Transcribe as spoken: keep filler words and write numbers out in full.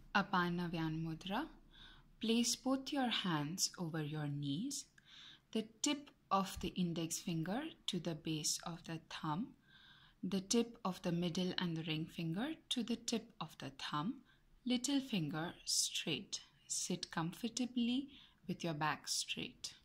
Apana vyana mudra. Place both your hands over your knees, the tip of the index finger to the base of the thumb, the tip of the middle and the ring finger to the tip of the thumb, little finger straight. Sit comfortably with your back straight.